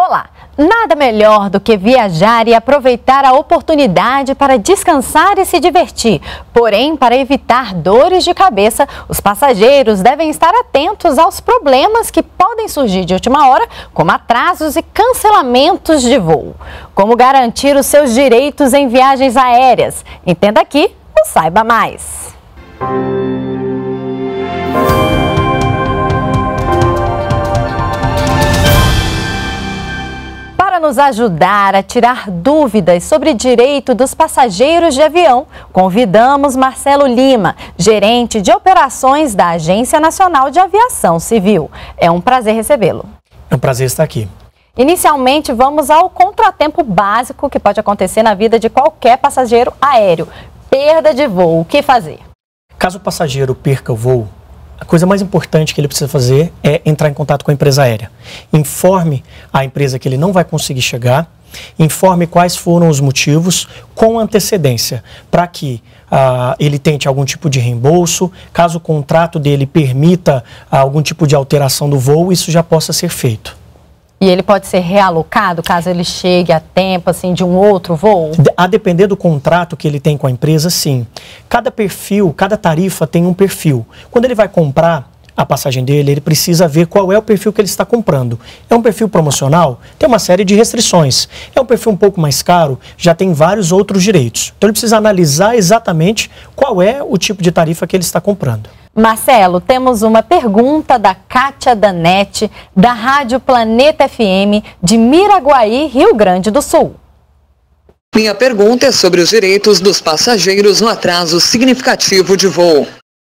Olá! Nada melhor do que viajar e aproveitar a oportunidade para descansar e se divertir. Porém, para evitar dores de cabeça, os passageiros devem estar atentos aos problemas que podem surgir de última hora, como atrasos e cancelamentos de voo. Como garantir os seus direitos em viagens aéreas? Entenda aqui no Saiba Mais. Para nos ajudar a tirar dúvidas sobre direito dos passageiros de avião, convidamos Marcelo Lima, gerente de operações da Agência Nacional de Aviação Civil. É um prazer recebê-lo. É um prazer estar aqui. Inicialmente, vamos ao contratempo básico que pode acontecer na vida de qualquer passageiro aéreo. Perda de voo, o que fazer? Caso o passageiro perca o voo, a coisa mais importante que ele precisa fazer é entrar em contato com a empresa aérea. Informe a empresa que ele não vai conseguir chegar, informe quais foram os motivos com antecedência, para que ele tente algum tipo de reembolso. Caso o contrato dele permita algum tipo de alteração do voo, isso já possa ser feito. E ele pode ser realocado caso ele chegue a tempo assim, de um outro voo? A depender do contrato que ele tem com a empresa, sim. Cada perfil, cada tarifa tem um perfil. Quando ele vai comprar a passagem dele, ele precisa ver qual é o perfil que ele está comprando. É um perfil promocional? Tem uma série de restrições. É um perfil um pouco mais caro? Já tem vários outros direitos. Então ele precisa analisar exatamente qual é o tipo de tarifa que ele está comprando. Marcelo, temos uma pergunta da Kátia Danete, da Rádio Planeta FM, de Miraguaí, Rio Grande do Sul. Minha pergunta é sobre os direitos dos passageiros no atraso significativo de voo.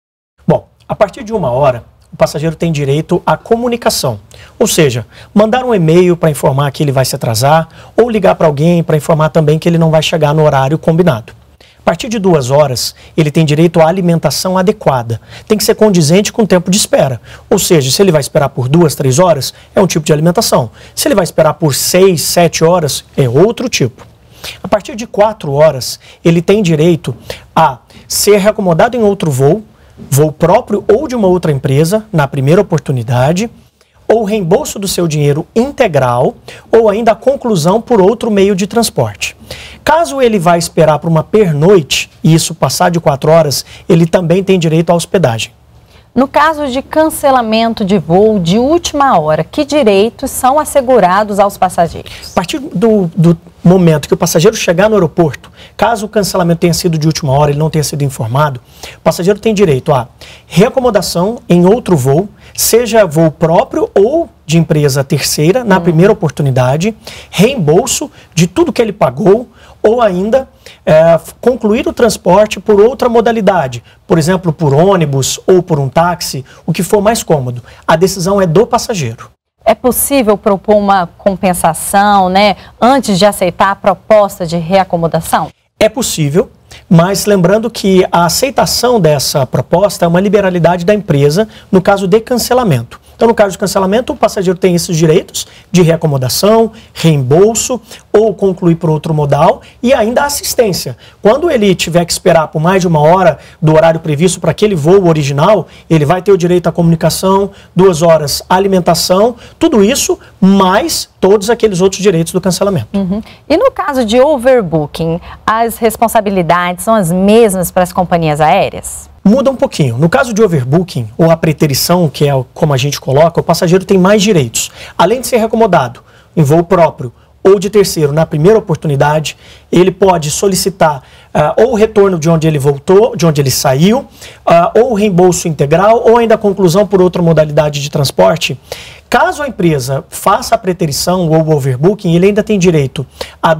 Bom, a partir de 1 hora, o passageiro tem direito à comunicação. Ou seja, mandar um e-mail para informar que ele vai se atrasar, ou ligar para alguém para informar também que ele não vai chegar no horário combinado. A partir de 2 horas, ele tem direito à alimentação adequada. Tem que ser condizente com o tempo de espera. Ou seja, se ele vai esperar por 2, 3 horas, é um tipo de alimentação. Se ele vai esperar por 6, 7 horas, é outro tipo. A partir de 4 horas, ele tem direito a ser reacomodado em outro voo, voo próprio ou de uma outra empresa, na primeira oportunidade, ou reembolso do seu dinheiro integral, ou ainda a conclusão por outro meio de transporte. Caso ele vá esperar por uma pernoite, e isso passar de 4 horas, ele também tem direito à hospedagem. No caso de cancelamento de voo de última hora, que direitos são assegurados aos passageiros? A partir do momento que o passageiro chegar no aeroporto, caso o cancelamento tenha sido de última hora, ele não tenha sido informado, o passageiro tem direito a reacomodação em outro voo, seja voo próprio ou de empresa terceira, na primeira oportunidade, reembolso de tudo que ele pagou, ou ainda concluir o transporte por outra modalidade, por exemplo, por ônibus ou por um táxi, o que for mais cômodo. A decisão é do passageiro. É possível propor uma compensação, antes de aceitar a proposta de reacomodação? É possível, mas lembrando que a aceitação dessa proposta é uma liberalidade da empresa no caso de cancelamento. Então, no caso de cancelamento, o passageiro tem esses direitos de reacomodação, reembolso ou concluir por outro modal e ainda assistência. Quando ele tiver que esperar por mais de 1 hora do horário previsto para aquele voo original, ele vai ter o direito à comunicação, 2 horas à alimentação, tudo isso mais todos aqueles outros direitos do cancelamento. E no caso de overbooking, as responsabilidades são as mesmas para as companhias aéreas? Muda um pouquinho. No caso de overbooking, ou a preterição, que é como a gente coloca, o passageiro tem mais direitos. Além de ser reacomodado em voo próprio ou de terceiro na primeira oportunidade, ele pode solicitar ou o retorno de onde ele voltou, de onde ele saiu, ou o reembolso integral, ou ainda a conclusão por outra modalidade de transporte. Caso a empresa faça a preterição ou o overbooking, ele ainda tem direito a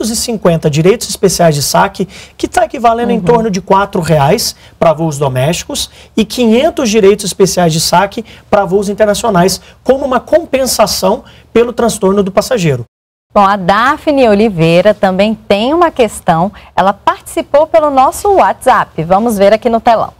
250 direitos especiais de saque, que está equivalendo em torno de R$4 para voos domésticos, e 500 direitos especiais de saque para voos internacionais, como uma compensação pelo transtorno do passageiro. Bom, a Daphne Oliveira também tem uma questão. Ela participou pelo nosso WhatsApp. Vamos ver aqui no telão.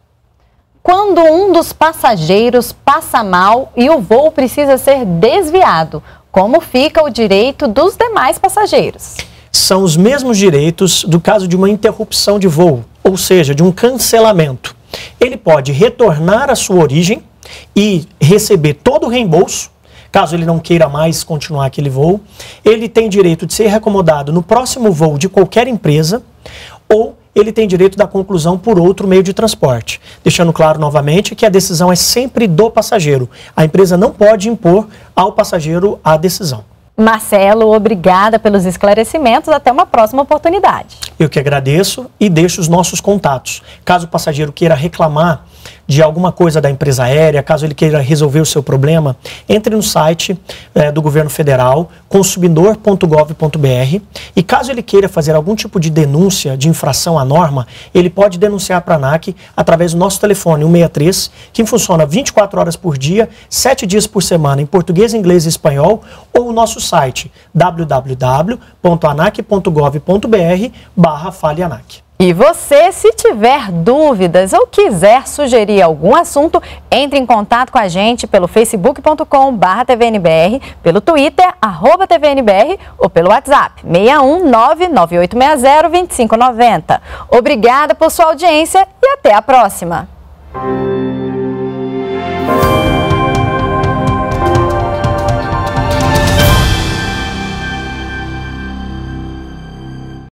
Quando um dos passageiros passa mal e o voo precisa ser desviado, como fica o direito dos demais passageiros? São os mesmos direitos do caso de uma interrupção de voo, ou seja, de um cancelamento. Ele pode retornar à sua origem e receber todo o reembolso. caso ele não queira mais continuar aquele voo. Ele tem direito de ser reacomodado no próximo voo de qualquer empresa, ou ele tem direito da conclusão por outro meio de transporte. Deixando claro novamente que a decisão é sempre do passageiro. A empresa não pode impor ao passageiro a decisão. Marcelo, obrigada pelos esclarecimentos. Até uma próxima oportunidade. Eu que agradeço e deixo os nossos contatos. Caso o passageiro queira reclamar de alguma coisa da empresa aérea, caso ele queira resolver o seu problema, entre no site do governo federal, consumidor.gov.br, e caso ele queira fazer algum tipo de denúncia de infração à norma, ele pode denunciar para a ANAC através do nosso telefone 163, que funciona 24 horas por dia, 7 dias por semana, em português, inglês e espanhol, ou o nosso site www.anac.gov.br/faleanac. E você, se tiver dúvidas ou quiser sugerir algum assunto, entre em contato com a gente pelo facebook.com/tvnbr, pelo Twitter, @tvnbr ou pelo WhatsApp 61998602590. Obrigada por sua audiência e até a próxima.